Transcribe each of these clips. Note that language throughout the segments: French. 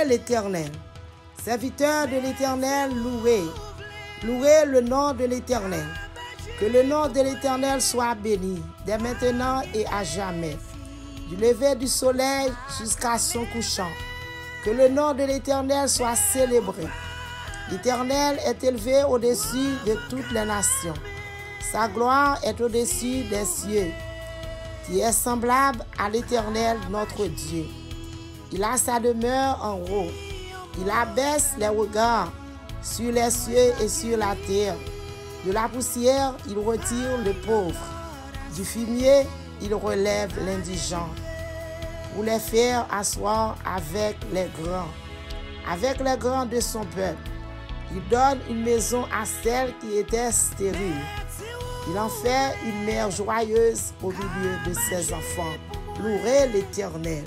Louez l'Éternel. Serviteurs de l'Éternel, louez. Louez le nom de l'Éternel. Que le nom de l'Éternel soit béni, dès maintenant et à jamais. Du lever du soleil jusqu'à son couchant. Que le nom de l'Éternel soit célébré. L'Éternel est élevé au-dessus de toutes les nations. Sa gloire est au-dessus des cieux. Qui est semblable à l'Éternel notre Dieu. Il a sa demeure en haut. Il abaisse les regards sur les cieux et sur la terre. De la poussière, il retire le pauvre. Du fumier, il relève l'indigent. Pour les faire asseoir avec les grands de son peuple. Il donne une maison à celle qui était stérile. Il en fait une mère joyeuse au milieu de ses enfants. Louez l'Éternel.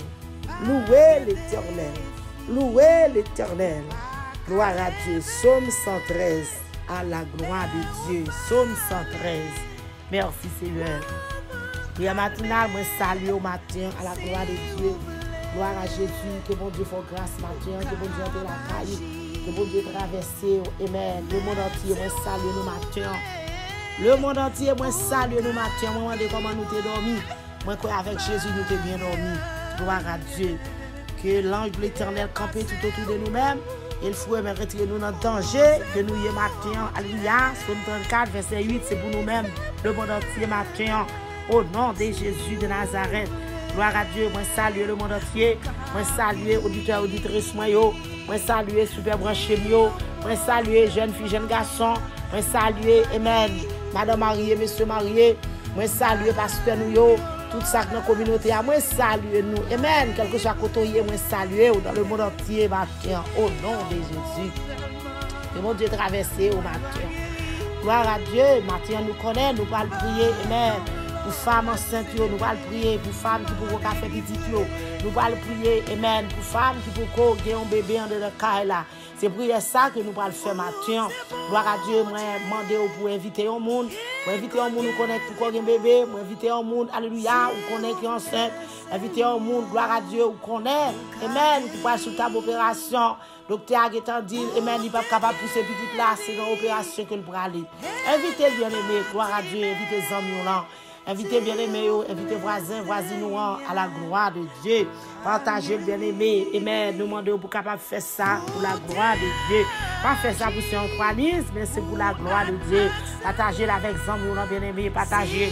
Louez l'Éternel. Louez l'Éternel. Gloire à Dieu. Psaume 113. À la gloire de Dieu. Psaume 113. Merci Seigneur. Prière matinale, moi salue au matin à la gloire de Dieu. Gloire à Jésus. Que bon Dieu fasse grâce matin. Que bon Dieu ait la caille. Que bon Dieu traverse. Amen. Le monde entier, moi salue au matin. Le monde entier, moi salue nous matin. Moi demande comment nous t'es dormi. Moi crois avec Jésus nous t'es bien dormi. Gloire à Dieu. Que l'ange de l'Éternel campe tout autour de nous-mêmes. Il faut retirer nous dans le danger que nous y matin. Alléluia. Psaume 34, verset 8, c'est pour nous-mêmes. Le monde entier matin. Au nom de Jésus de Nazareth. Gloire à Dieu. Moi salue le monde entier. Moi salue auditeurs, auditrices, moi salue super branché, moi salue jeunes filles, jeunes garçons. Moi salue, amen. Madame mariée, monsieur marié, moi salue pasteur nous yo, tout ça dans la communauté, moi salue nous, amen. Quelque chose à côté, moi salue dans le monde entier matin, au nom de Jésus. Que mon Dieu traverse au matin. Gloire à Dieu, matin nous connaît, nous allons prier, amen. Pour femmes enceintes, nous allons prier, pour femmes qui pourront faire petit, nous allons prier, amen. Pour femmes qui pourront avoir un bébé en de la caille là. C'est pour ça que nous allons faire matin. Gloire à Dieu, moi demander pour inviter un monde. Pour inviter un monde, nous connaître pour un bébé. Pour inviter un monde, alléluia, ou connaître qui est enceinte. Inviter un monde, gloire à Dieu, ou connaître. Amen, qui passe sous table opération. Docteur Aguetan dit, amen, il n'est pas capable de pousser petit là, c'est dans l'opération que nous pourrons aller. Invitez bien-aimés, gloire à Dieu, invitez les amis là. Invitez bien-aimés, invitez voisins, voisines à la gloire de Dieu. Partagez bien-aimés. Amen. Nous demandons pour capable de faire ça pour la gloire de Dieu. Pas faire ça pour son croisisme, mais c'est pour la gloire de Dieu. Partagez avec amis, bien-aimés. Partagez.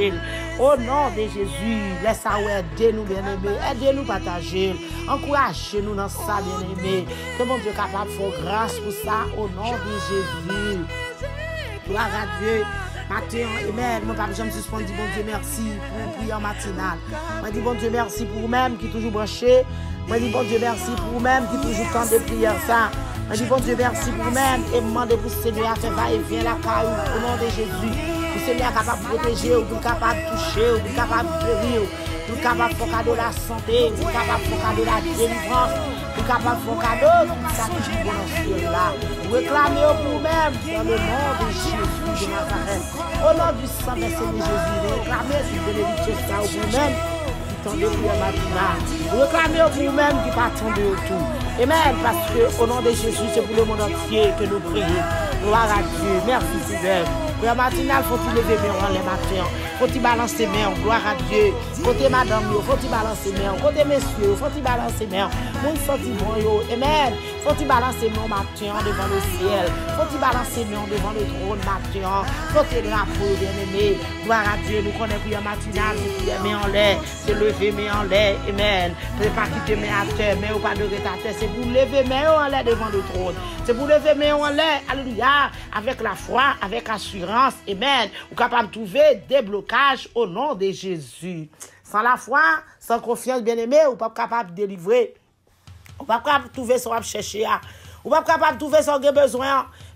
Au nom de Jésus, laissez aider nous, bien-aimés. Aidez-nous partager. Encouragez-nous dans ça, bien-aimés. Que mon Dieu capable de faire grâce pour ça au nom de Jésus. Gloire à Dieu. Matin, amen. Mon papa, je me suis dit, bon Dieu, merci pour une prière matinale. Je dis, bon Dieu, merci pour vous-même qui toujours branché. Je dis, bon Dieu, merci pour vous-même qui toujours quand de prière ça. Je dis, bon Dieu, merci pour vous-même et demandez pour le Seigneur à faire va-et-vient la caille au nom de Jésus. Le Seigneur est capable de protéger, ou capable de toucher, ou capable de guérir, ou capable de faire cadeau la santé, ou capable de faire cadeau la délivrance, ou capable de faire cadeau tout ça qui est bon dans ce ciel-là. Réclamez pour vous-même dans le nom de Jésus de Nazareth. Au nom du sang de Jésus, réclamez cette bénédiction ça pour vous-même qui tendez pour la matinale. Réclamez pour vous-même qui partendez autour. Amen. Parce que au nom de Jésus, c'est pour le monde entier que nous prions. Gloire à Dieu. Merci Seigneur. Pour la matinale, faut-il lever mes rangs les matins. Faut-il balancer mes mains. Gloire à Dieu. Côté madame, faut-il balancer mes mains. Côté messieurs, faut-il balancer mes mains. Moun senti bon yo. Amen. Faut-il balancer mes mains matin devant le ciel. Faut-il balancer mes mains devant le trône matin. Faut-il drapeau bien-aimé. Gloire à Dieu. Nous connaissons prière matinale. C'est prière main en l'air. C'est lever mes en l'air. Amen. C'est pas quitter mes à terre, mais ou pas de à terre. C'est pour lever mes en l'air devant le trône. C'est pour lever mes en l'air. Alléluia. Avec la foi, avec assurance. Amen. Ou capable de trouver des blocages au nom de Jésus. Sans la foi, sans confiance, bien-aimé, ou pas capable de délivrer. Ou pas capable de trouver ce qu'on chercher. Ou pas capable de trouver ce qu'on a besoin.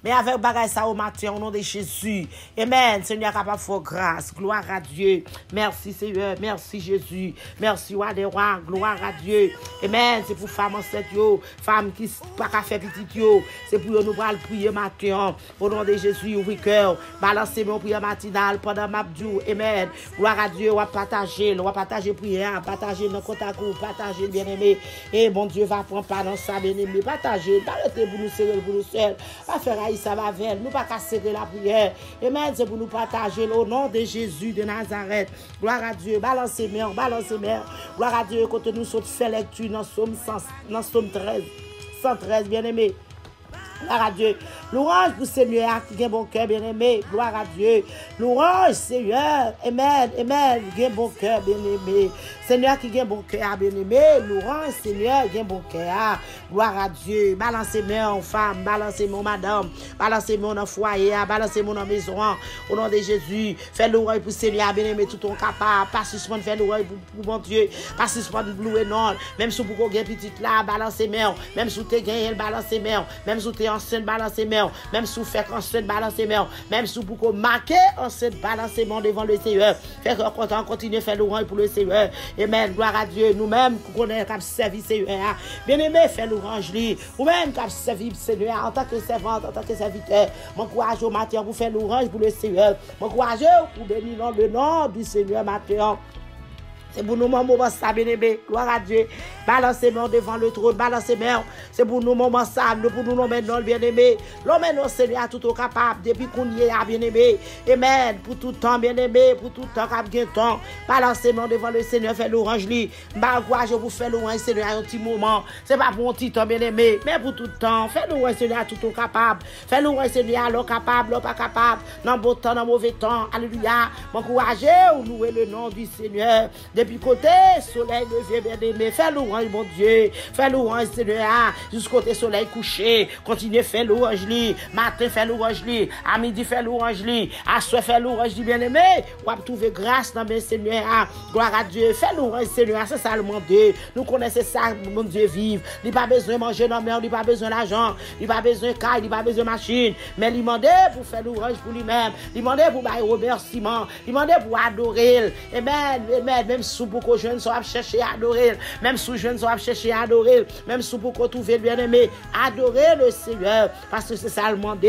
Mais avec bagay ça au matin, au nom de Jésus. Amen. Seigneur, capable de faire grâce. Gloire à Dieu. Merci, Seigneur. Merci, Jésus. Merci, roi des rois. Gloire à Dieu. Amen. C'est pour femmes enceintes, femmes qui pas qu'à faire petit, c'est pour nous prier matin. Au nom de Jésus, ouvrir cœur. Balancer mon prière matinale pendant ma jour. Amen. Gloire à Dieu. On va partager prière. Partager nos contacts. Partager bien-aimé. Et mon Dieu va prendre part dans ça, bien-aimé. Partager. Arrêtez pour nous serrer pour nous seuls. Pas faire ça va vers nous. Pas qu'à serrer la prière. Amen. C'est pour nous partager au nom de Jésus de Nazareth. Gloire à Dieu. Balancez mère. Gloire à Dieu. Quand nous sommes fait lecture dans Somme 13. 113, bien-aimé. Gloire à Dieu. Louange pour Seigneur qui a un bon cœur, bien-aimé. Gloire à Dieu. Louange, Seigneur. Amen. Amen. Qui a un bon cœur, bien-aimé. Seigneur qui a un bon cœur, bien-aimé. Louange, Seigneur qui a un bon cœur. Gloire à Dieu. Balancez-moi en femme. Balancez-moi madame. Balancez-moi dans foyer. Balancez-moi dans maison. Au nom de Jésus. Fais louange pour Seigneur, bien-aimé. Tout ton capable. Pas suspendre, fais louange pour mon Dieu. Pas suspendre, louer non. Même si vous avez une petite là, balancez-moi. Même si vous avez gagné, balancez-moi. Même si vous avez enceinte, balancez-moi. Même si vous faites enceinte, balancez-moi. Même si vous pouvez marquer enceinte, balancez-moi devant le Seigneur. Faites qu'on continue à faire louange pour le Seigneur. Amen. Gloire à Dieu. Nous-mêmes, qui connaissons comme service Seigneur. Bien-aimé, faites louange. Ou-même, comme service Seigneur, en tant que servante, en tant que serviteur. Mon courage au matin pour faire louange pour le Seigneur. Mon courage pour bénir le nom du Seigneur matin. C'est pour nous, moment ça, bien-aimé. Gloire à Dieu. Balancez-moi devant le trône. Balancez-moi. C'est pour nous, moment ça. Pour nous, maintenant, bien-aimé. L'homme, nous, Seigneur, tout au capable. Depuis qu'on y est, bien-aimé. Amen. Pour tout temps, bien-aimé. Pour tout temps, cap temps. Balancez-moi devant le Seigneur. Faites l'orange, lui. Je vous fais l'orange, Seigneur, un petit moment. C'est pas pour un petit temps, bien-aimé. Mais pour tout temps. Faites l'orange, Seigneur, tout au capable. Faites l'orange, Seigneur, l'eau capable, l'eau pas capable. Dans beau temps, dans mauvais temps. Alléluia. M'encouragez ou louer le nom du Seigneur. Depuis côté soleil levé, bien-aimé, fais louange, mon Dieu, fais louange, Seigneur, jusqu'au côté soleil couché, continuez, fais louange, matin, fais louange, à midi, fais louange, à soir, fais louange, bien-aimé, on va trouver grâce dans mes Seigneur, gloire à Dieu, fais louange, Seigneur, c'est ça le monde, nous connaissons ça, mon Dieu, vive, il n'a pas besoin de manger dans mer, il n'a pas besoin d'argent, il n'a pas besoin de caille, il n'a pas besoin de machine, mais il demande pour faire louange pour lui-même, il demande pour bailler remerciement, il demande pour adorer, amen, amen, même sous beaucoup de jeunes sont à chercher à adorer, même sous jeunes sont à chercher à adorer, même sous beaucoup trouver bien-aimé, adorer le Seigneur, parce que c'est ça le monde.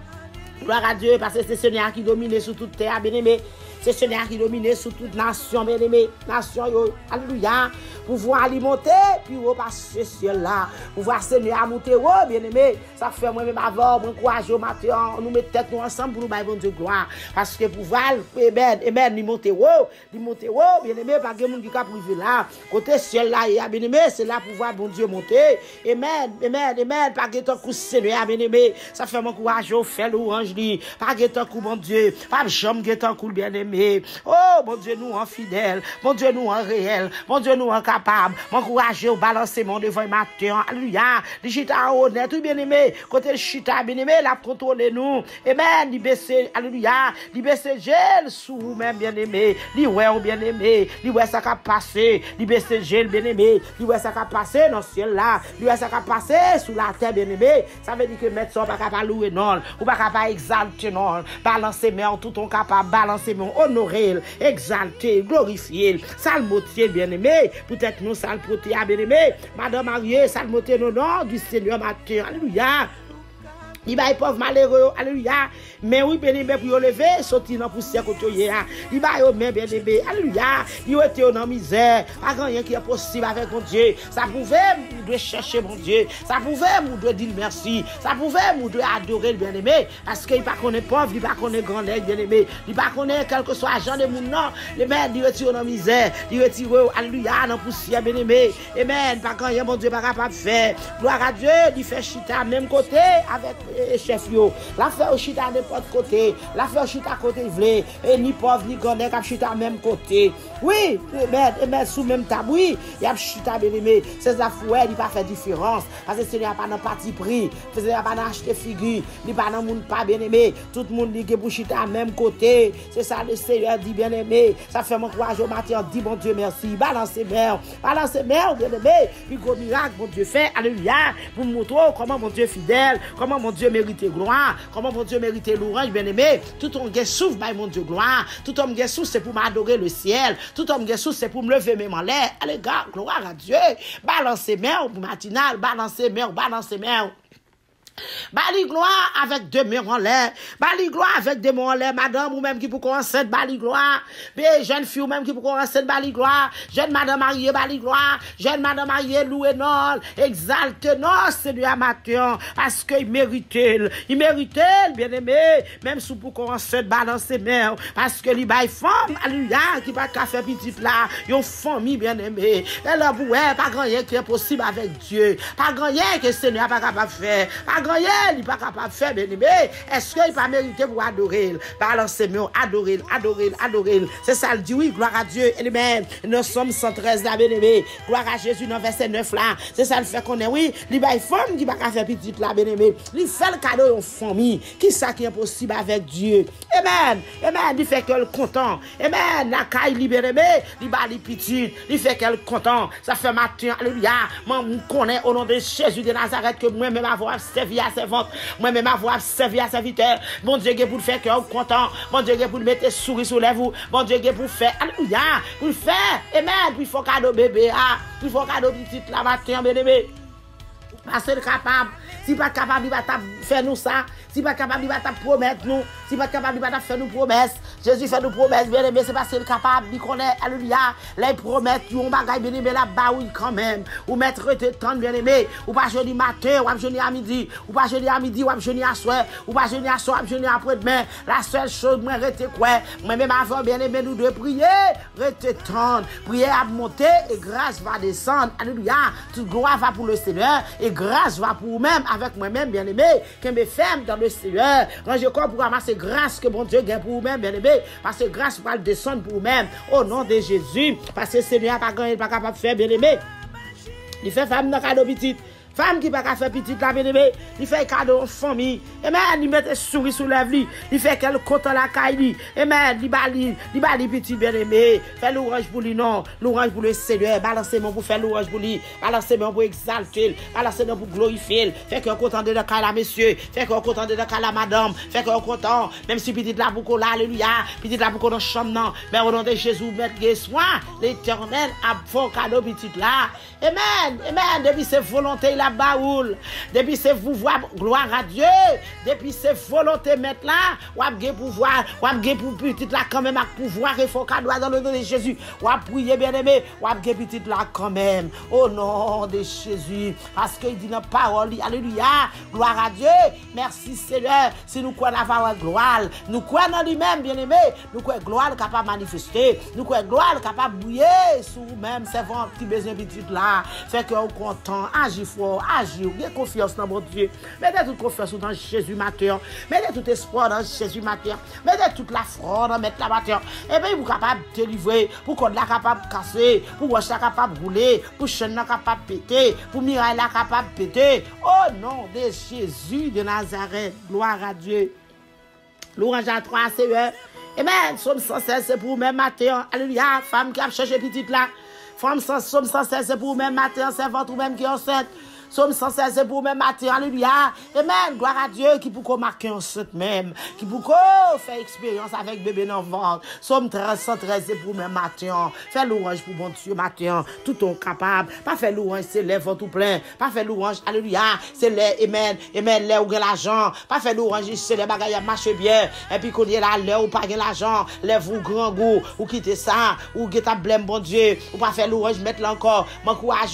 Gloire à Dieu, parce que c'est le Seigneur qui domine sur toute terre, bien-aimé. C'est le Seigneur qui domine sur toute nation, bien-aimé. Nation, alléluia. Pouvoir alimenter, puis repasser ce ciel-là. Pouvoir Seigneur monter, bien-aimé. Ça fait moi-même avant, mon courage au matin. Nous mettons tête nous ensemble pour nous bailler bon Dieu gloire. Parce que pouvoir, amen, nous monter, bien-aimé, pas que monde qui a privé là. Côté ciel-là, bien-aimé, c'est là pouvoir bon Dieu monter. Amen, pas que ton coup Seigneur, bien-aimé. Ça fait mon courage au fait louange, pas que ton coup, bon Dieu. Pas jamais que ton coup, bien-aimé. Oh, mon Dieu, nous en fidèle. Mon Dieu, nous en réel. Mon Dieu, nous en capable. Mon courage au balancement devant le matin. Alléluia. Les chita honnête, oui, bien-aimé. Côté le chita, bien-aimé, la contrôle nous. Amen. Libérer, alléluia. Libérer gel sous vous-même, bien-aimé. Libérer, bien-aimé. Libérer ça qui a passé. Libérer gel, bien-aimé. Libérer ça qui a passé dans le ciel là. Libérer ça qui a passé sous la terre, bien-aimé. Ça veut dire que mettre ça, pas capable louer non. Ou pas capable exalter non. Balancer, mais en tout ton capable. Balancer, mais honorer, exalter, glorifier, salmotier, bien-aimé, peut-être nous salmotier, bien-aimé, Madame Marie, salmotier, au nom du Seigneur matin, alléluia. Il va être pauvre malheureux, alléluia. Mais oui, bien-aimé, pour lever, sortir dans la poussière côté. Il va être même bien-aimé, alléluia. Il était dans la misère. Pas rien qui est possible avec mon Dieu. Ça pouvait, nous devons chercher mon Dieu. Ça pouvait, nous devons dire merci. Ça pouvait, nous devons adorer le bien-aimé. Parce qu'il ne connaît pas pauvre, il ne connaît pas grand bien-aimé. Il ne connaît quel que soit agent de mon nom. Les mères, il retire dans la misère. Il retire, alléluia, dans la poussière, bien-aimé. Amen. Pas rien, mon Dieu, pas capable de faire. Gloire à Dieu, il fait chita même côté avec chef yo. La fait au chita n'importe côté. La fait au chita côté vle. Et ni pauvre ni grand cap chita même côté. Oui, mais sous même table, oui, il y a chita bien-aimé. C'est la fouet, il pas fait différence. Parce que ce n'est pas dans parti pris. Ce n'est pas dans acheter figure. Il pas dans monde pas bien-aimé. Tout le monde dit que pour chita même côté. C'est ça le Seigneur dit bien-aimé. Ça fait mon courage au matin. Dit bon Dieu merci. Balancez mère. Balancez mère bien-aimé. Puis gros miracle, bon Dieu fait. Alléluia. Pour montrer comment mon Dieu est fidèle. Comment mon Dieu Dieu mérite gloire, comment bon Dieu mérite louange, bien-aimé. Tout homme qui souffre, bah, mon Dieu, gloire. Tout homme qui souffre, c'est pour m'adorer le ciel. Tout homme qui souffre, c'est pour me lever même en l'air. Allez, gars, gloire à Dieu. Balancez main, matinal, balancez main, balancez main. Bali gloire avec deux mains en l'air. Bali gloire avec deux mains en l'air. Madame ou même qui pour enceinte, bali gloire. Jeune fille ou même qui pour enceinte, bali gloire. Jeune madame mariée, bali gloire. Jeune madame mariée, loué non. Exalte non, Seigneur matin. Parce qu'il mérite. Il mérite, bien aimé. Même sous pour enceinte, balance mains. Parce que l'ibay femme, alléluia, qui pas qu'à faire petite là. Yon famille, bien aimé. Et là, pas grand rien qui est possible avec Dieu. Pas grand rien que Seigneur pas capable de faire. Pas il n'est pas capable de faire, bien aimé. Est-ce qu'il n'est pas mérité pour adorer? Balancez moi, adorer, adorer, adorer. C'est ça, il dit oui, gloire à Dieu. Amen. Nous sommes 113 là, bien aimé. Gloire à Jésus dans verset 9 là. C'est ça, le fait qu'on est, oui. Il y a une femme qui ne peut pas faire petite là, bien aimé. Il fait le cadeau d'une famille. Qui ça qui est possible avec Dieu? Amen. Amen. Il fait qu'elle content. Amen. La caille, bien aimé. Il va les petites. Il fait qu'elle content. Ça fait matin, alléluia. Moi, je connais au nom de Jésus de Nazareth que moi-même avoir servi à servante, moi-même avoir servi à serviteur. Bon Dieu, pour le faire cœur content. Bon Dieu, pour le mettre souris sur les vous. Bon Dieu, pour faire, alléluia, pour le faire, amen. Puis il faut cadeau bébé, puis il faut cadeau petite la matin, bien aimé. Parce que capable, si pas capable, il va faire nous ça. Si pas capable, il va promettre nous. Si pas capable, il va faire nous promesses. Jésus fait nous promesses, bien aimé, c'est parce qu'il est capable. Il connaît, alléluia, les promesses, on bagaille, bien aimé, là-bas, oui, quand même. Ou mettre temps, bien aimé. Ou pas jeudi matin, ou jeudi à midi. Ou pas jeudi à midi, ou jeudi à soir. Ou pas jeudi à soir, ou jeudi après-demain. La seule chose, moi, rester quoi? Moi-même, avant, bien aimé, nous devons prier. Rester temps. Prier à monter et grâce va descendre. Alléluia. Toute gloire va pour le Seigneur et grâce va pour vous-même, avec moi-même, bien aimé, que mes femmes dans le Seigneur. Rangez corps pour ramasser grâce que bon Dieu gagne pour vous-même, bien aimé, parce que grâce va descendre pour vous-même, au nom de Jésus, parce que le Seigneur n'a pas capable de faire, bien aimé. Il fait femme dans le cadeau petit. Femme qui ne peut pas faire petite la bien-aimée, il fait cadeau en famille. Amen. Il met des souris sous la vie. Il fait qu'elle compte la caille. Amen. Il bali petit bien-aimé. Fait l'orange pour lui, non. L'orange pour le Seigneur. Balancez-moi pour faire l'orange pour lui. Balancez-moi pour exalter. Balancez-moi pour glorifier. Fait qu'on content de la caille la monsieur. Fait qu'on content de la caille la madame. Fait qu'on content. Même si petite la boucle là, alléluia. Petite la boucle dans chambre, non. Mais au nom de Jésus, mettre soin. L'Éternel a fait cadeau petite là. Amen. Amen. Depuis ses volontés, là. Baoul. Depuis c'est vous voir gloire à Dieu. Depuis c'est volonté mettre là, ou avez pouvoir, ou avez pour petite là quand même à pouvoir et faut cadeau dans le nom de Jésus. Ou prier bien aimé, ou avez petite là quand même. Au nom de Jésus, parce qu'il dit dans parole, alléluia, gloire à Dieu. Merci Seigneur. Si nous croyons avoir gloire, nous croyons dans lui-même bien aimé, nous croyons gloire capable de manifester, nous croyons gloire capable de briller sur nous-mêmes, c'est un petit besoin petite là. Fait que on content, agir fort. Agir, ayez confiance dans mon Dieu. Mettez toute confiance dans Jésus matin. Mettez tout espoir dans Jésus matin. Mettez toute la foi dans mettre la matin. Et bien, vous êtes capable de délivrer, pour qu'on soit capable de casser, pour qu'on soit capable de rouler, pour chaîne capable de péter, pour miraille capable de péter. Au nom de Jésus de Nazareth, gloire à Dieu. Louange à toi, Seigneur. Amen. Somme 116, c'est pour même matin. Alléluia. Femme qui a cherché petite là. Femme, somme 116, c'est pour même matin. C'est votre même qui est enceinte. Somme 116, c'est pour même matin, alléluia. Amen, gloire à Dieu qui pour marquer enceinte même, qui pour faire expérience avec bébé dans le ventre. Somme 113, c'est pour même matin. Fais louange pour bon Dieu matin, tout on capable. Pas faire louange, c'est lèvres tout plein. Pas faire louange, alléluia, c'est les, amen, amen, les ou l'argent. Pas faire louange, c'est les bagailles à marcher bien. Et puis qu'on y est là, les ou pas l'argent, lèvres ou grand goût, ou quitter ça, ou qui t'a blême bon Dieu, ou pas faire louange, mettre là encore. M'encourage,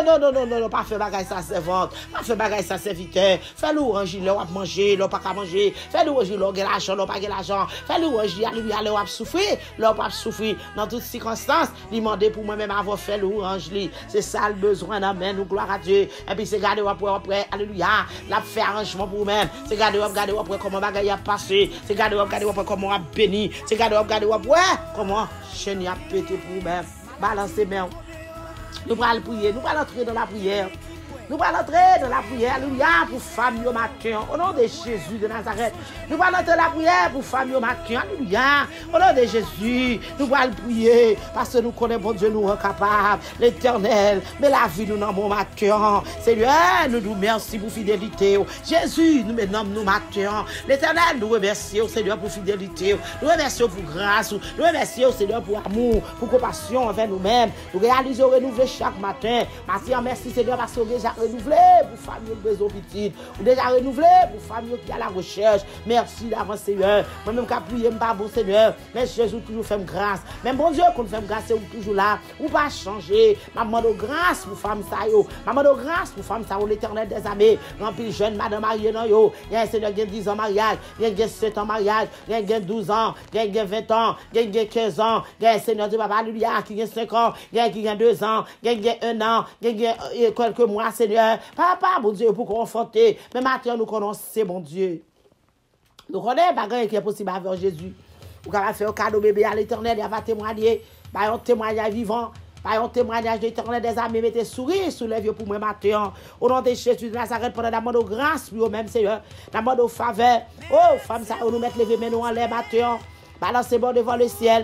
non, pas faire bagaille ça. Servante, pas faire bagaille ça serviteur, fais louange là on manger, là pas manger, fais louange là gain l'argent, là pas gain l'argent, fais louange alléluia là on souffrir, là pas souffrir dans toutes circonstances, demander pour moi-même avoir fait louange li, c'est ça le besoin d'amen, nous gloire à Dieu. Et puis c'est garder après alléluia, la fait arrangement pour même, c'est garder après comment bagaille a passé, c'est garder après comment on a béni, c'est garder après comment chaîne a pété pour même, balancer main. Nous allons prier, nous allons entrer dans la prière. Nous allons entrer dans la prière, alléluia, pour famille au matin, au nom de Jésus de Nazareth. Nous allons entrer dans la prière pour famille au matin, alléluia, au nom de Jésus. Nous allons prier parce que nous connaissons, bon Dieu, nous sommes capables, l'Éternel, mais la vie nous dans mon matin. Seigneur, nous nous merci pour fidélité. Jésus, nous maintenant nous matin. L'Éternel, nous remercions, Seigneur, pour fidélité. Nous remercions pour grâce. Nous remercions, Seigneur, pour amour, pour compassion envers nous-mêmes. Nous réalisons renouveler chaque matin. Merci, Seigneur, parce que nous déjà renouvelé pour famille qui besoin petite. Nous déjà renouvelé pour famille qui a la recherche. Merci d'avance, Seigneur. Moi-même, qui a prié, pas bon, Seigneur. Mais Jésus toujours fait grâce. Même bon Dieu, qu'on fait grâce, c'est toujours là. Ou pas changer. Maman de grâce pour femme ça yo. Maman de grâce pour femme ça yo. L'Éternel des armées. Rempli jeune madame mariée dans yo. Il y a un Seigneur qui a 10 ans mariage. Il y a 7 ans mariage. Il y a 12 ans. Il y a 20 ans. Il y a 15 ans. Il y a un Seigneur de papa, alléluia, qui a 5 ans. Il y a 2 ans. Il y a 1 an. Il y a quelques mois, Seigneur. Papa, bon Dieu, pour conforter. Mais maintenant, nous connaissons, bon Dieu. Nous connaissons pas qui est possible avec Jésus. Vous pouvez faire un cadeau bébé à l'Éternel. Il va témoigner. Un témoignage vivant. Par un témoignage de l'Éternel des armées, mettez sourire sous les yeux pour moi matin. Au nom de Jésus de Nazareth, pendant la de grâce, pour eux-mêmes, Seigneur. La de faveur. Oh, femme, ça, nous mettre les mains en l'air matin. Balancez-moi devant le ciel.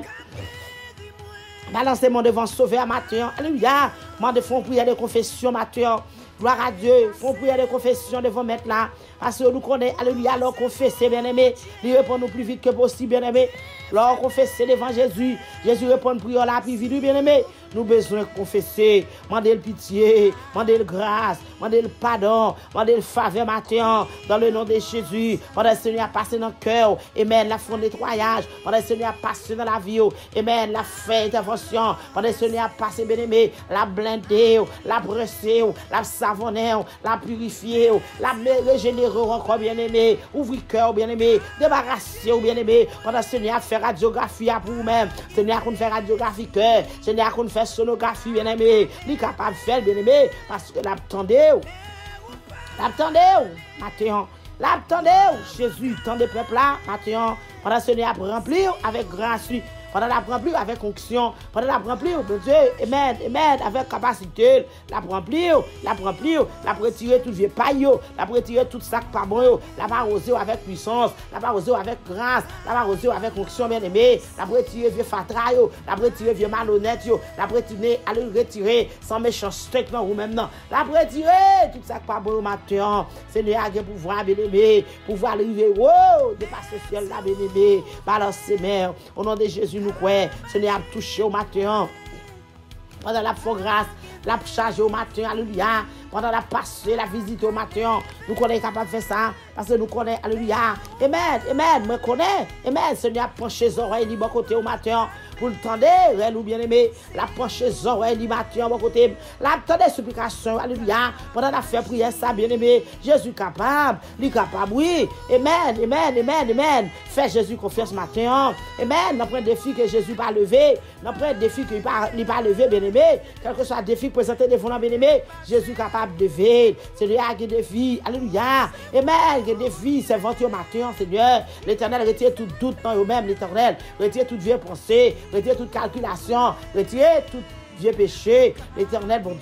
Balancez-moi devant sauver à matin. Alléluia. Moi, de font prière de confession matin. Gloire à Dieu. Font prière de confession devant mettre là. Parce que nous connaissons, alléluia, alors confesser, bien-aimé. Il répond nous plus vite que possible, bien-aimé. Alors confesser devant Jésus. Jésus répond prière là, plus vite, bien-aimé. Nous besoin de confesser. Mandez le pitié. Mandez le grâce. Mandez le pardon. Mandez le faveur matin. Dans le nom de Jésus. Pendant le Seigneur passer dans le cœur. Amen. La fond nettoyage. Pendant le Seigneur passer dans la vie. Amen. La fait intervention. Pendant le Seigneur passer, bien-aimé. La blinder. La brosser. La savonner. La purifier. La régénérer encore, bien-aimé. Ouvrir le cœur, bien-aimé. Débarrasser, bien-aimé. Pendant le Seigneur fait radiographie pour vous-même. Seigneur qu'on fait radiographie cœur. Seigneur qu'on fait sonographie, bien-aimé. Il est capable de faire, bien-aimé. Parce que l'attendez. L'attendez. Maintenant. L'attendez. Jésus, tant de peuple là. Maintenant. Pendant le Seigneur remplir avec grâce. Pendant la remplir avec onction, pendant la remplir, de Dieu, amen, amen, avec capacité, la remplir, la retirer tout vieux paille, la retirer tout sac pas bon, la arroser avec puissance, la arroser avec grâce, la arroser avec onction bien aimé, la retirer vieux fatra, la retirer vieux malhonnête, la retirer sans méchanceté dans vous même non, la retirer tout sac pas bon matin, Seigneur a pouvoir bien aimé, pouvoir arriver, wow, dépasser ciel là bien aimé, balancer mer, au nom de Jésus. Nous croyons, Seigneur a touché au matin. Pendant la foi grâce, la charge au matin, alléluia. Pendant la passer, la visite au matin, nous connaissons capable de faire ça. Parce que nous connaissons, alléluia. Amen, amen, me connaît. Amen, Seigneur a penché les oreilles du bon côté au matin. Pour le tendre, nous bien aimé, la penché les oreilles du matin au bon côté. La tendre supplication, alléluia. Pendant la fait prière, ça bien aimé. Jésus capable, lui capable, oui. Amen, amen, amen, amen. Fais Jésus confiance ce matin. Amen, nous prenons défi que Jésus va lever. Nous prenons défi qu'il va lever, bien aimé. Quel que soit le défi présenté devant nous, bien aimé. Jésus capable de lever. Seigneur, qui défi, alléluia. Amen, qui défi, c'est vendu au matin, Seigneur. L'Éternel retire tout doute dans eux-mêmes, l'Éternel. Retire toute vieille pensée, retire toute calculation, retire tout vieux péché, l'Éternel bon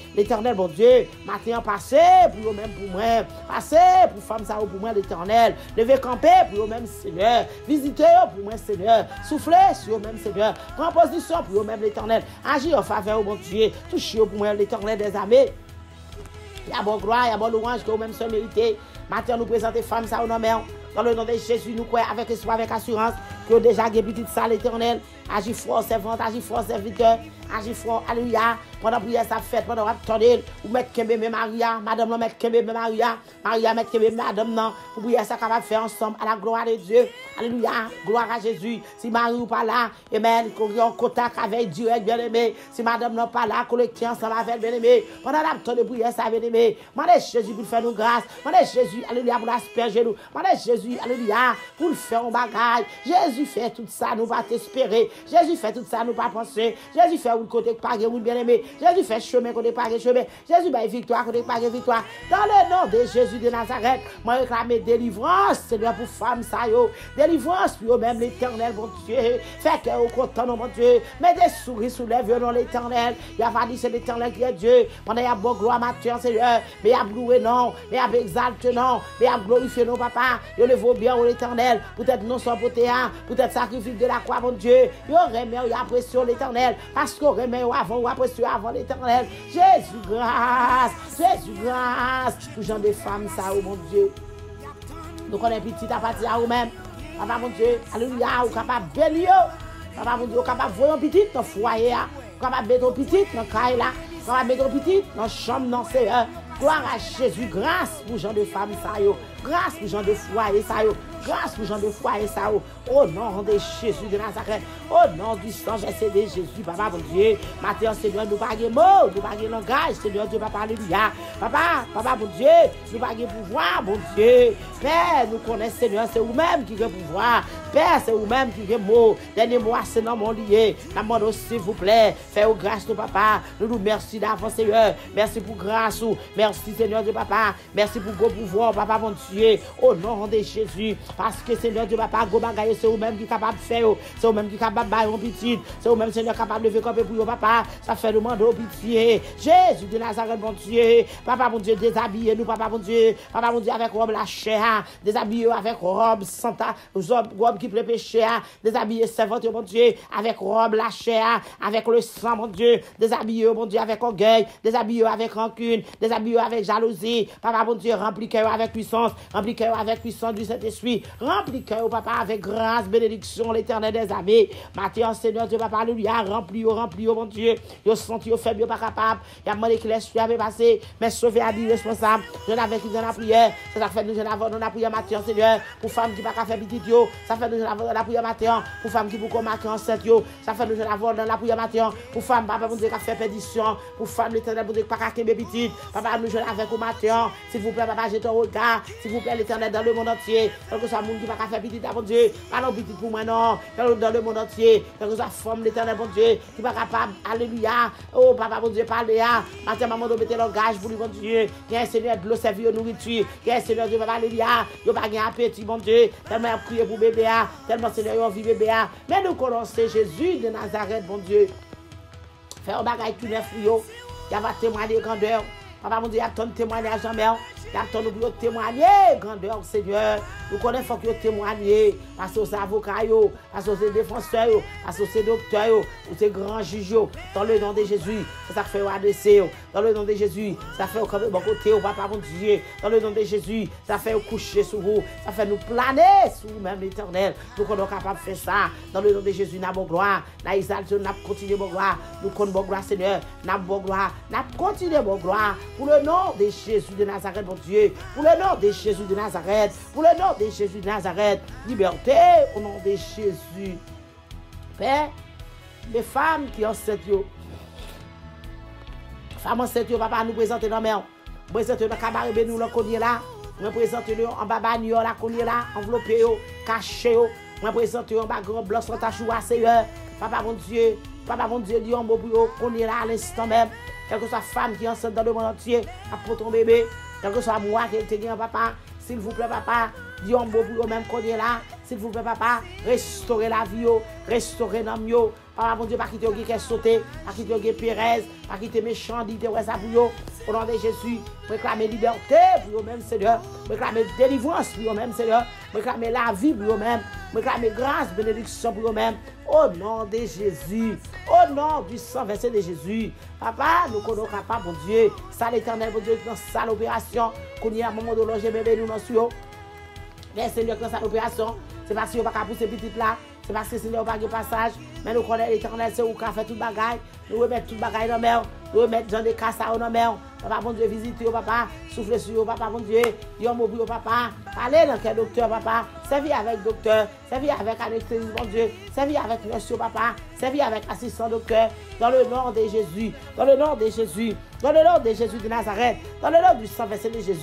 Dieu, matin passé pour eux-mêmes pour moi, passé pour femme ça pour moi l'Éternel, lever camper pour eux-mêmes Seigneur, visiter pour moi Seigneur, souffler sur eux-mêmes Seigneur, prendre position pour eux-mêmes l'Éternel, agir en faveur au bon Dieu, toucher pour moi l'Éternel des armées. Il y a bon gloire, il y a bon louange que vous-même sont mérités. Maintenant nous présentons femmes ça au nom dans le nom de Jésus, nous croyons avec espoir, avec assurance, que déjà des petites salles l'Éternel, agit fort, servante, agit fort, serviteur, agit fort, alléluia. Pendant la prière, ça fait, pendant la attendez, vous mettez Kembe Maria, madame, mettez Kembe Maria, Maria, mettez Kembe madame, non, pour prier, ça capable faire ensemble, à la gloire de Dieu, alléluia, gloire à Jésus. Si Marie ou pas là, amen, qu'on ait en contact avec direct, bien aimé, si madame n'est pas là, collecter ensemble avec bien aimé, pendant la attendez, prière, ça bien aimé, demandez Jésus pour faire nous grâce, demandez Jésus, alléluia, pour l'asperger nous, demandez Jésus, alléluia, pour le faire en bagage, Jésus, Jésus fait tout ça, nous pas t'espérer. Jésus fait tout ça, nous pas penser. Jésus fait un côté pas oui bien-aimé. Jésus fait chemin côté pas chemin. Jésus fait victoire côté pas victoire. Dans le nom de Jésus de Nazareth, moi réclame délivrance, Seigneur, pour femmes ça yo. Délivrance pour même l'Éternel, mon Dieu. Fait que au content, mon Dieu. Mais des souris soulève dans l'Éternel. Il a pas dit c'est l'Éternel qui est Dieu. Pendant il y a bon gloire matin, Seigneur. Mais il y a loué non. Mais il y a exalté non. Mais il y a glorifié non, papa. Il le vaut bien au l'Éternel. Peut-être non sans beauté, peut-être sacrifice de la croix, mon Dieu. Il remet, il apprécie l'Éternel. Parce qu'on remet avant, ou apprécie avant l'Éternel. Jésus, grâce. Jésus, grâce. Pour gens de femmes, ça, oh mon Dieu. Nous connaissons petit à partir à vous-même. Papa, mon Dieu, alléluia, ou capable de bénir. Papa, mon Dieu, ou capable de voir un petit dans le foyer. Ou capable de mettre un petit dans le caille là. Ou capable de mettre un petit dans la chambre, dans le Seigneur. Gloire à Jésus, grâce pour gens de femmes, ça yo. Grâce pour gens de foyer, ça yo. Grâce pour gens de foyer, ça yo. Au nom de Jésus de Nazareth. Au nom du sang, j'essaie de Jésus, papa, mon Dieu. Matin, Seigneur, nous pas de mots, nous pas de langage, Seigneur Dieu, papa, alléluia. Papa, nous pas de pouvoir, mon Dieu. Père, nous connaissons, Seigneur, c'est vous-même qui avez pouvoir. Père, c'est vous-même qui avez mot. Dernier mot, c'est dans mon lié. La demande, s'il vous plaît, faites grâce, de papa. Nous nous merci d'avance, Seigneur. Merci pour grâce. Merci, Seigneur Dieu, papa. Merci pour gros pouvoir, papa, mon Dieu. Au nom de Jésus. Parce que, Seigneur Dieu, papa, gros bagaille, c'est vous-même qui est capable de faire. C'est vous-même qui est capable de bailler un petit. C'est vous-même, Seigneur, capable de lever comme pour papa. Ça fait demander au pitié. Jésus de Nazareth, mon Dieu. Papa, mon Dieu, déshabillez-nous, papa, mon Dieu. Papa, mon Dieu, avec robe la chair. Déshabillez avec robe santa, robe qui plaît péché. Déshabillez servante, mon Dieu, avec robe la chair, avec le sang, mon Dieu. Déshabillez, mon Dieu, avec orgueil. Déshabillez avec rancune. Déshabillez avec jalousie. Papa, mon Dieu, remplis cœur avec puissance. Remplis cœur avec puissance du Saint-Esprit. Remplis cœur, papa, avec grâce, bénédiction, l'Éternel des armées. Matin, Seigneur Dieu, papa, alléluia. Remplis, mon Dieu. Yo senti, yo faible, yo pas capable. Y a demandé que l'Esprit avait passé. Mais sauver à responsable. Je n'avais qui dans la prière. Ça fait nous, je n'avais dans la prière matin, Seigneur. Pour femmes qui pas faire petit, yo. Ça fait nous, je n'avais dans la prière matin. Pour femmes qui pour marquer enceinte, yo. Ça fait nous, je n'avais dans la prière matin. Pour femmes, papa, mon Dieu, qui a fait perdition. Pour femmes, l'Éternel, mon Dieu, qui pas qu'à petit. Papa, nous, je n'avais au matin. S'il vous plaît, papa, j'ai ton regard. S'il vous plaît, l'Éternel, dans le monde entier. Quel que soit le monde qui va faire petit, mon Dieu. Pas non petit pour moi, non. Dans le monde entier. Quel que soit la forme, l'Éternel, mon Dieu, qui va capable. Alléluia. Oh, papa, mon Dieu, parlez. Matin, maman, doit mettre l'engagement pour lui, mon Dieu. Qu'il y ait un Seigneur de l'eau servir nourriture. Qu'il y ait un Seigneur de papa, alléluia. Il n'y a pas d'appétit, mon Dieu. Tellement il a prié pour bébé. Tellement Seigneur, il a envie bébé. Mais nous connaissons Jésus de Nazareth, mon Dieu. Faire un bagage tout neuf, il y a témoigner grandeur. Papa, mon Dieu, il y a ton témoignage jamais. Il y a ton pour témoigner, grandeur, Seigneur. Nous connaissons qu'il faut témoigner. Parce que c'est avocat, parce que c'est défenseur, parce que c'est docteur, ou c'est grand juge. Dans le nom de Jésus, c'est ça fait adresser. Dans le nom de Jésus, ça fait au bon côté, papa, mon Dieu. Dans le nom de Jésus, ça fait coucher sur vous. Ça fait nous planer sur vous-même, l'Éternel. Nous sommes capables de faire ça. Dans le nom de Jésus, nous avons gloire. Nous avons continué bonne gloire. Nous avons bonne gloire, Seigneur. Nous avons bonne gloire. Nous avons continué bonne gloire. Pour le nom de Jésus de Nazareth, mon Dieu. Pour le nom de Jésus de Nazareth. Pour le nom de Jésus de Nazareth. Liberté au nom de Jésus. Père, les femmes qui ont cette yo. Femmes enceintes, papa, nous présentons dans la Nous présentons dans le cabaret, nous le là. Nous présentons en baba, nous la connaît là. Enveloppé, caché. Nous présentons en bas, grand bloc, sur ta choua, Seigneur. Papa, mon Dieu, Dieu, on connaît là à l'instant même. Quelle que soit femme qui est enceinte dans le monde entier, pour ton bébé. Quel que soit moi qui est bien, papa. S'il vous plaît, papa, Dieu, on peut même connaître là. S'il vous plaît, papa, restaurer la vie, restaurer l'homme. Papa, mon Dieu, pas quitter qui est sauté, pas quitter Pérez, pas quitter méchant, dit ça pour eux. Au nom de Jésus, réclamer liberté pour eux-mêmes, Seigneur. Réclamer délivrance pour eux-mêmes, Seigneur. Réclamer la vie pour eux-mêmes. Réclamer grâce, bénédiction pour eux-mêmes. Au nom de Jésus. Au nom du sang versé de Jésus. Papa, nous connaissons capable, mon Dieu. Ça, l'Éternel, mon Dieu, dans sa opération. Qu'on y a un moment de loger bébé, nous, dans mais Seigneur, dans sa opération, c'est parce qu'il n'y a pas pousser petit là. C'est parce que Seigneur n'a pas de passage. Mais nous connaissons l'Éternel, c'est où qu'on fait tout le bagaille. Nous remettons tout le bagaille dans la mer. Nous remettons dans des casses dans la mer. Papa, mon Dieu, visitez au papa. Soufflez sur papa, mon Dieu. Dieu m'a au papa. Allez dans quel docteur, papa. Servez avec docteur. Servez avec anesthésie, mon Dieu. Servez avec monsieur, papa. Servez avec assistant docteur. Dans le nom de Jésus. Dans le nom de Jésus. Dans le nom de Jésus de Nazareth. Dans le nom du sang versé de Jésus.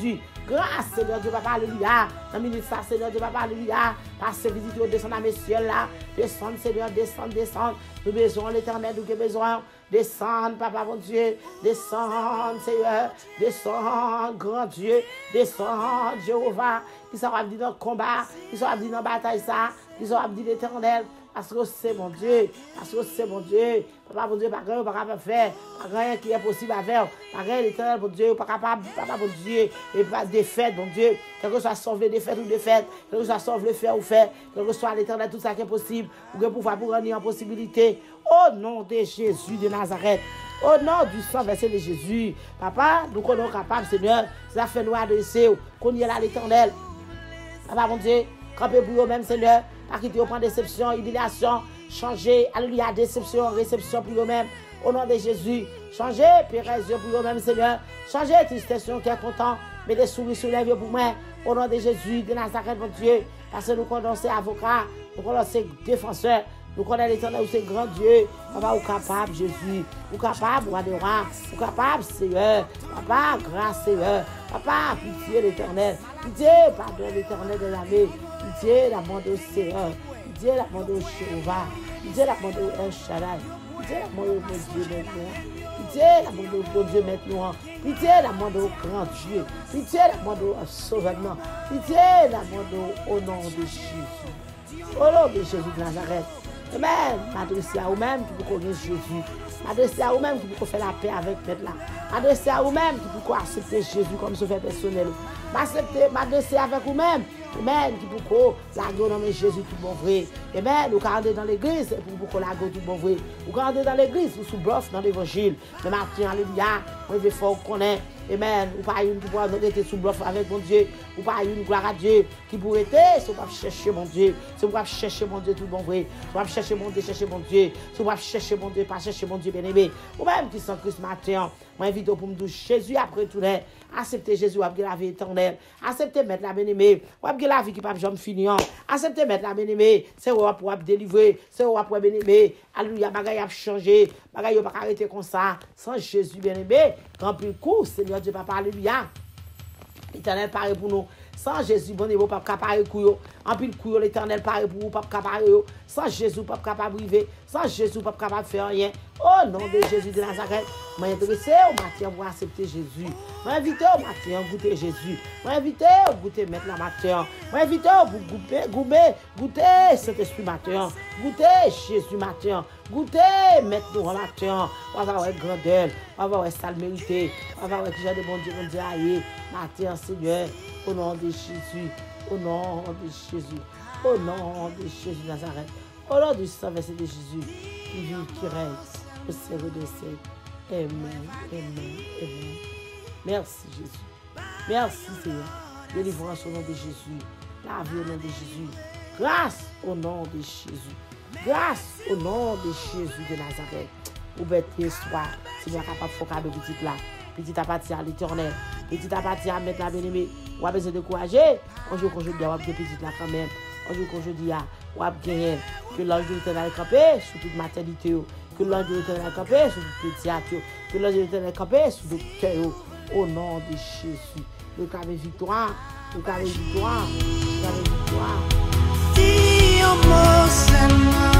Grâce, Seigneur Dieu, papa, alléluia. Dans minute ça, Seigneur Dieu, papa, alléluia. Passe visite, descend dans mes cieux là. Descend, Seigneur, descend. Nous besoin l'éternel, nous avons besoin. Descends, papa, mon Dieu. Descends, Seigneur. Descends, grand Dieu. Descends, Jéhovah. Qui sera dit dans le combat. Qui sera dit dans la bataille ça. Qui sera dit l'éternel. Parce que c'est mon Dieu. Parce que c'est mon Dieu. Papa, mon Dieu, pas grand, pas capable de faire. Pas rien qui est possible à faire. Pas rien l'éternel, mon Dieu. Pas capable, papa, mon Dieu. Et pas de défaite, mon Dieu. Quel que soit sauve les défaites ou défaites. Quel que soit sauve le faire ou faire. Quel que soit l'éternel, tout ça qui est possible. Pour que pouvoir pour rendre en possibilité. Au nom de Jésus de Nazareth. Au nom du sang versé de Jésus. Papa, nous sommes capables, Seigneur. Ça fait nous adresser. Qu'on y est là, l'éternel. Papa, mon Dieu. Campez pour eux-mêmes, Seigneur. Pas quitter au point de déception, humiliation, changer, alléluia, déception, réception pour eux-mêmes. Au nom de Jésus, changez, pérésion pour eux-mêmes, Seigneur. Changez, tristesse qui est content, mais des souris sur les yeux pour moi. Au nom de Jésus, de Nazareth, mon Dieu. Parce que nous connaissons avocats, nous connaissons défenseurs, nous connaissons l'éternel, c'est grand Dieu. Papa, vous capable, Jésus. Vous capable, roi de roi. Vous capable, Seigneur. Papa, grâce, Seigneur. Papa, pitié l'éternel. Pitié, pardon l'éternel de l'armée. Pitié, l'amour de Seigneur. Pitié, l'amour de Jéhovah. Pitié, l'amour de El Shaddai. Pitié, l'amour de Dieu maintenant. Pitié, l'amour de bon Dieu maintenant. Pitié, l'amour de grand Dieu. Pitié, l'amour de sauvement. Pitié, l'amour de au nom de Jésus. Au nom de Jésus de Nazareth. Amen. M'adresser à vous-même qui vous connaissez Jésus. M'adresser à vous-même qui vous faire la paix avec Père là. M'adresser à vous-même qui vous accepter Jésus comme sauveur personnel. M'adresser avec vous-même. Amen. Qui vous la gueule de Jésus tout bon vrai. Amen. Vous regardez dans l'église pour vous la gueule tout bon vrai. Vous regardez dans l'église, vous sous bluff dans l'évangile. Le matin, alléluia. Vous devez faire connaître. Amen. Ou pas une qui pourra être sous bluff avec mon Dieu. Ou pas une gloire à Dieu qui pourrait être. Si vous pas chercher mon Dieu. Si vous pas chercher mon Dieu tout bon vrai. Si vous pas chercher mon Dieu, chercher mon Dieu. Si vous pas chercher mon Dieu, pas chercher mon Dieu bien-aimé. Ou même qui sont Christ matin. Moi, invite pour me dire Jésus après tout. Acceptez Jésus après la vie éternelle. Acceptez mettre la bien-aimée. Ou après la vie qui ne peut jamais finir. Acceptez mettre la bien-aimée. C'est où pour délivrer. C'est où pour bien-aimé. Alléluia, bagaille a changé. Bagaille pas arrêter comme ça. Sans Jésus bien-aimé. Rempli le coup, Seigneur Dieu, papa, alléluia. L'éternel paraît pour nous. Sans Jésus, bon niveau, pas capable de courir. En plus, courir, l'éternel paraît pour vous, pas capable de. Sans Jésus, pas capable de vivre. Sans Jésus, pas capable de faire rien. Au nom de Jésus de Nazareth, je m'intéresse au matin pour accepter Jésus. Je m'invite au matin pour goûter Jésus. Je m'invite pour goûter maintenant matin. Je m'invite pour goûter cet esprit matin. Goûter Jésus matin. Goûter maintenant matin. On va avoir grandeur. On va avoir salle méritée. On va avoir que j'ai de bon Dieu, aïe. Matin, Seigneur, au nom de Jésus. Au nom de Jésus. Au nom de Jésus de Nazareth. Au nom du sang versé de Jésus. Qui vit, qui règne. Au série de siècle. Amen, amen, amen. Merci Jésus. Merci Seigneur. Délivrance au nom de Jésus. La vie au nom de Jésus. Grâce au nom de Jésus. Grâce au nom de Jésus de Nazareth. Ouverture soir. Seigneur capable de faire cadeau petit là. Petit à partir à l'éternel. Petit à partir à mettre la bien-aimée. On va besoin de courager. On joue qu'on joue bien. On va petit là quand même. On joue qu'on joue bien. On va gagner. Que l'ange de l'éternel camper sur toute maternité. Que l'ange de l'éternel camper sur toute pédiatrie. Que l'ange de l'éternel camper sur tout cœur. Au nom de Jésus. Le cas de victoire. Le cas de victoire. Le cas de victoire.